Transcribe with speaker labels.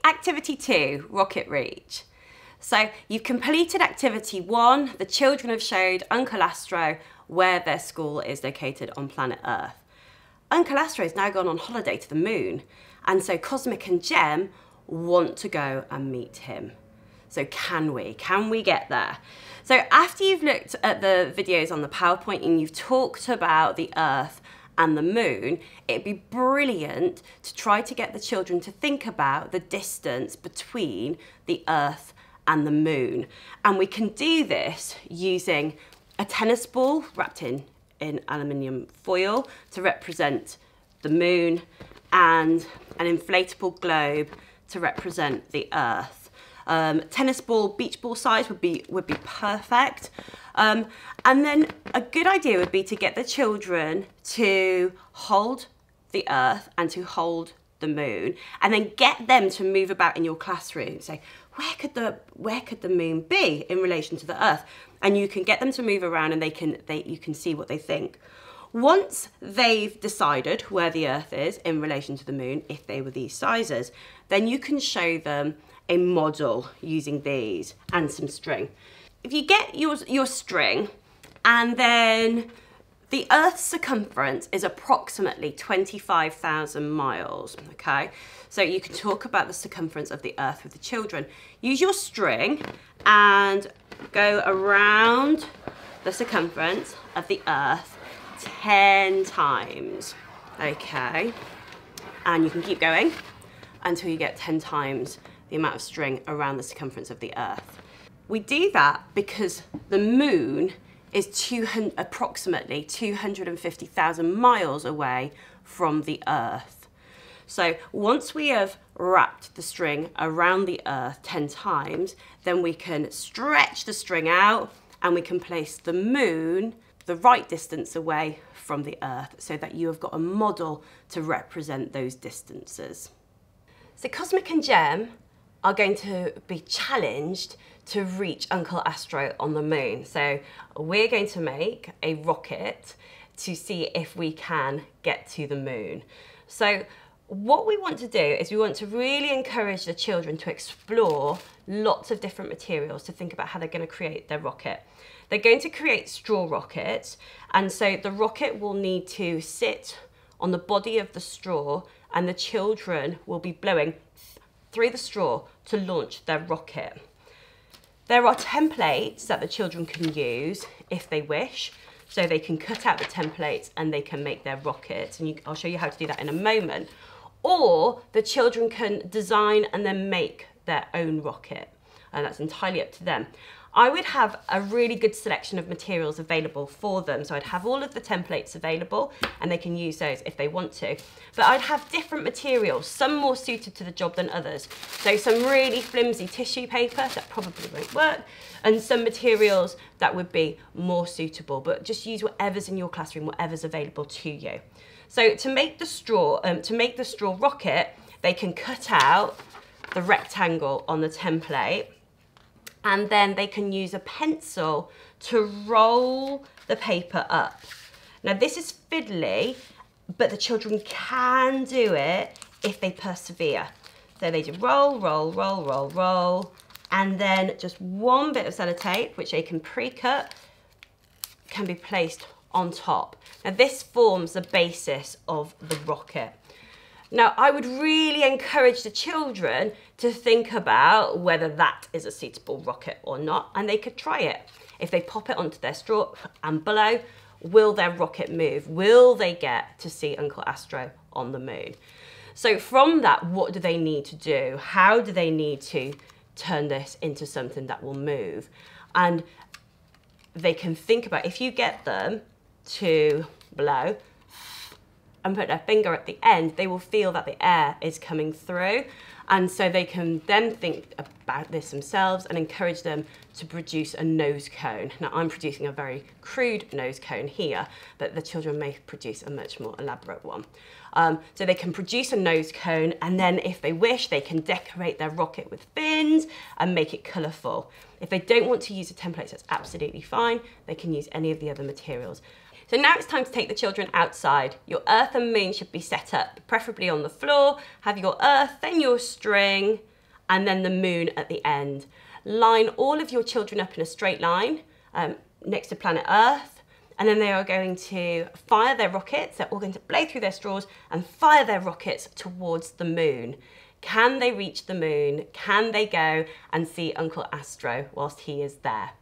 Speaker 1: Activity 2, rocket reach. So you've completed activity 1. The children have showed Uncle Astro where their school is located on planet Earth. Uncle Astro has now gone on holiday to the moon, and so Cosmic and Jem want to go and meet him. So can we get there? So after you've looked at the videos on the PowerPoint and you've talked about the Earth and the moon, it'd be brilliant to try to get the children to think about the distance between the Earth and the moon. And we can do this using a tennis ball wrapped in aluminium foil to represent the moon, and an inflatable globe to represent the Earth. Tennis ball, beach ball size would be perfect. And then a good idea would be to get the children to hold the Earth and to hold the moon, and then get them to move about in your classroom. Say, where could the moon be in relation to the Earth? And you can get them to move around, and you can see what they think. Once they've decided where the Earth is in relation to the moon, if they were these sizes, then you can show them a model using these and some string. If you get your string, and then the Earth's circumference is approximately 25,000 miles, okay? So you can talk about the circumference of the Earth with the children. Use your string and go around the circumference of the Earth 10 times, okay? And you can keep going until you get 10 times the amount of string around the circumference of the Earth. We do that because the moon is approximately 250,000 miles away from the Earth. So once we have wrapped the string around the Earth 10 times, then we can stretch the string out and we can place the moon the right distance away from the Earth, so that you have got a model to represent those distances. So Cosmic and Jem are going to be challenged to reach Uncle Astro on the moon. So we're going to make a rocket to see if we can get to the moon. So what we want to do is we want to really encourage the children to explore lots of different materials, to think about how they're going to create their rocket. They're going to create straw rockets, and so the rocket will need to sit on the body of the straw, and the children will be blowing through the straw to launch their rocket. There are templates that the children can use if they wish, so they can cut out the templates and they can make their rockets, and I'll show you how to do that in a moment. Or the children can design and then make their own rocket, and that's entirely up to them. I would have a really good selection of materials available for them. So I'd have all of the templates available, and they can use those if they want to. But I'd have different materials, some more suited to the job than others. So some really flimsy tissue paper that probably won't work, and some materials that would be more suitable, but just use whatever's in your classroom, whatever's available to you. So to make the straw rocket, they can cut out the rectangle on the template, and then they can use a pencil to roll the paper up. Now this is fiddly, but the children can do it if they persevere. So they do roll, roll, roll, roll, roll, and then just one bit of sellotape, which they can pre-cut, can be placed on top. Now this forms the basis of the rocket. Now, I would really encourage the children to think about whether that is a suitable rocket or not, and they could try it. If they pop it onto their straw and blow, will their rocket move? Will they get to see Uncle Astro on the moon? So from that, what do they need to do? How do they need to turn this into something that will move? And they can think about, if you get them to blow and put their finger at the end, they will feel that the air is coming through. And so they can then think about this themselves and encourage them to produce a nose cone. Now I'm producing a very crude nose cone here, but the children may produce a much more elaborate one. So they can produce a nose cone, and then if they wish, they can decorate their rocket with fins and make it colourful. If they don't want to use the templates, that's absolutely fine. They can use any of the other materials. So now it's time to take the children outside. Your earth and moon should be set up, preferably on the floor. Have your earth, then your string, and then the moon at the end. Line all of your children up in a straight line next to planet Earth, and then they are going to fire their rockets. They're all going to blow through their straws and fire their rockets towards the moon. Can they reach the moon? Can they go and see Uncle Astro whilst he is there?